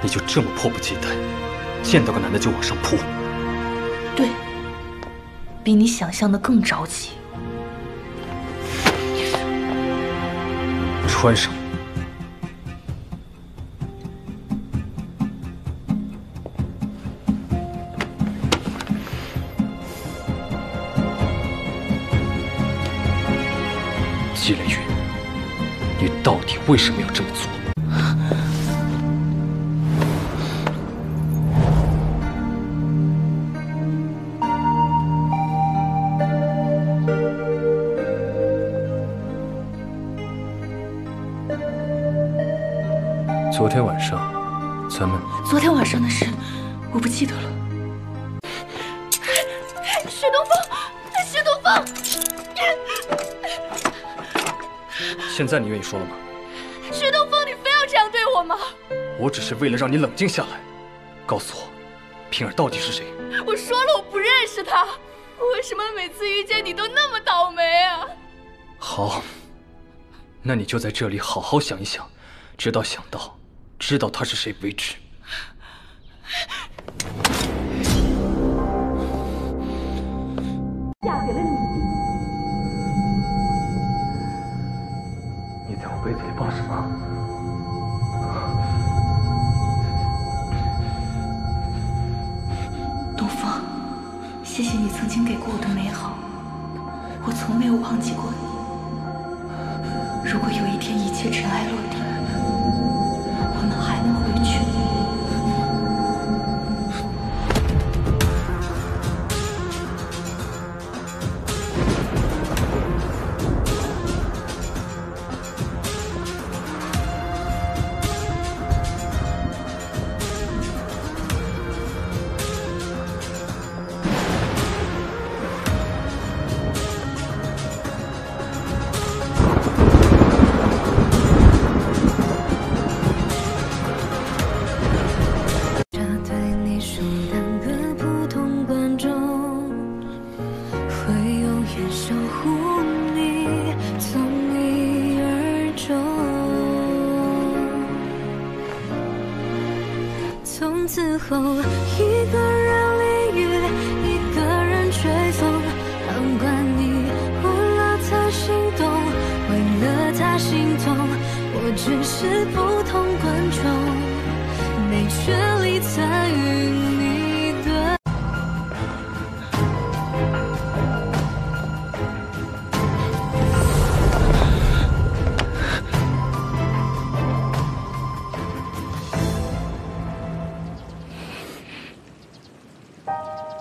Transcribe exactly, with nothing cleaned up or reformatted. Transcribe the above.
你就这么迫不及待，见到个男的就往上扑？ 对，比你想象的更着急。 穿上。季雷云，你到底为什么要这么做？昨天晚上，咱们…… 昨天晚上的事，我不记得了。薛东风，薛东风！ 现在你愿意说了吗？ 薛东风，你非要这样对我吗？ 我只是为了让你冷静下来。告诉我，平儿到底是谁？ 我说了，我不认识他。为什么每次遇见你都那么倒霉啊？ 好，那你就在这里好好想一想，直到想到。 知道他是谁为止。 嫁给了你， 你在我杯子里放什么？ 东风，谢谢你曾经给过我的美好，我从没有忘记过你。如果有一天一切尘埃落定， 我们还能回去。 从此后，一个人淋雨，一个人吹风，不管你为了他心动，为了他心痛，我只是普通观众，没权利参与你的。 啊！